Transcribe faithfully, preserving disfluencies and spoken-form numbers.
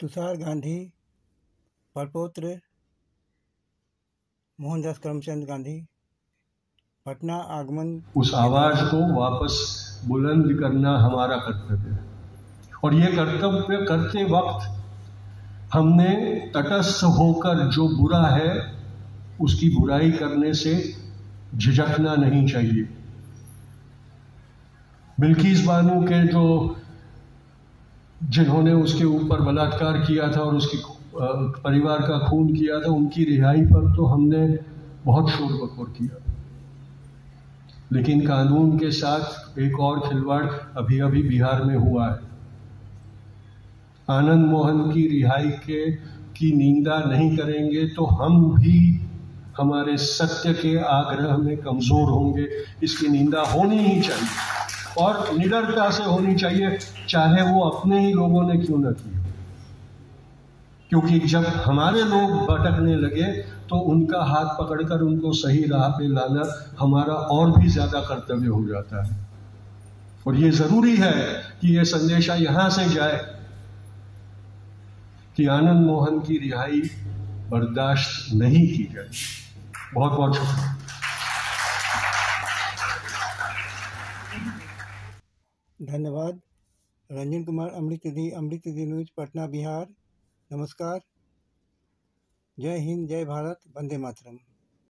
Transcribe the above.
तुषार गांधी प्रपौत्र मोहनदास करमचंद गांधी पटना आगमन। उस आवाज को वापस बुलंद करना हमारा कर्तव्य है, और ये कर्तव्य करते वक्त हमने तटस्थ होकर जो बुरा है उसकी बुराई करने से झिझकना नहीं चाहिए। बिल्किस बानो के जो जिन्होंने उसके ऊपर बलात्कार किया था और उसकी परिवार का खून किया था, उनकी रिहाई पर तो हमने बहुत शोर बकोर किया, लेकिन कानून के साथ एक और खिलवाड़ अभी अभी बिहार में हुआ है। आनंद मोहन की रिहाई के की निंदा नहीं करेंगे तो हम भी हमारे सत्य के आग्रह में कमजोर होंगे। इसकी निंदा होनी ही चाहिए और निडरता से होनी चाहिए, चाहे वो अपने ही लोगों ने क्यों न की, क्योंकि जब हमारे लोग भटकने लगे तो उनका हाथ पकड़कर उनको सही राह पे लाना हमारा और भी ज्यादा कर्तव्य हो जाता है। और ये जरूरी है कि ये संदेशा यहां से जाए कि आनंद मोहन की रिहाई बर्दाश्त नहीं की जाए। बहुत बहुत शुक्रिया। धन्यवाद। रंजन कुमार अमृतनिधि, अमृतनिधि न्यूज, पटना, बिहार। नमस्कार। जय हिंद, जय भारत, वंदे मातरम।